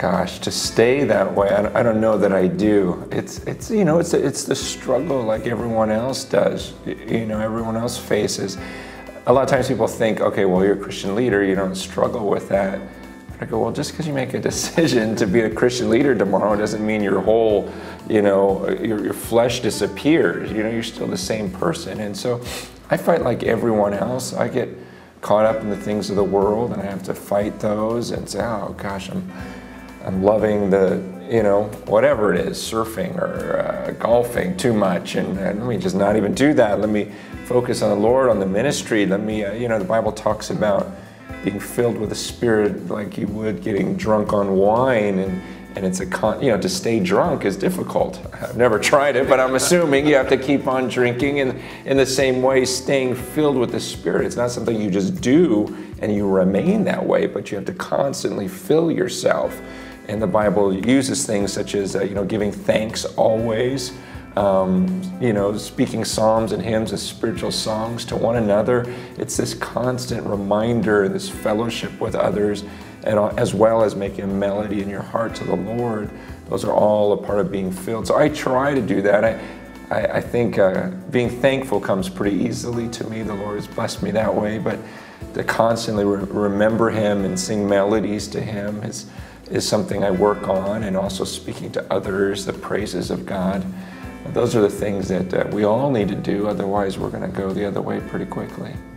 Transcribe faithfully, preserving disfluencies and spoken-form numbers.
gosh, to stay that way, I, I don't know that I do. It's, it's you know, it's, it's the struggle like everyone else does, you know, everyone else faces. A lot of times people think, okay, well, you're a Christian leader, you don't struggle with that. But I go, well, just because you make a decision to be a Christian leader tomorrow doesn't mean your whole, you know, your, your flesh disappears. You know, you're still the same person. And so I fight like everyone else. I get caught up in the things of the world, and I have to fight those and say, oh gosh, I'm, I'm loving the, you know, whatever it is, surfing or uh, golfing too much, and, and let me just not even do that. Let me focus on the Lord, on the ministry. Let me, uh, you know, the Bible talks about being filled with the Spirit like you would getting drunk on wine, and and it's a con, you know, to stay drunk is difficult. I've never tried it, but I'm assuming you have to keep on drinking, and in the same way, staying filled with the Spirit, it's not something you just do and you remain that way, but you have to constantly fill yourself. And the Bible uses things such as, uh, you know, giving thanks always, um, you know, speaking psalms and hymns and spiritual songs to one another. It's this constant reminder, this fellowship with others, and as well as making a melody in your heart to the Lord. Those are all a part of being filled. So I try to do that. I, I, I think uh, being thankful comes pretty easily to me. The Lord has blessed me that way, but to constantly re remember Him and sing melodies to Him is, is something I work on, and also speaking to others the praises of God. Those are the things that uh, we all need to do, otherwise we're going to go the other way pretty quickly.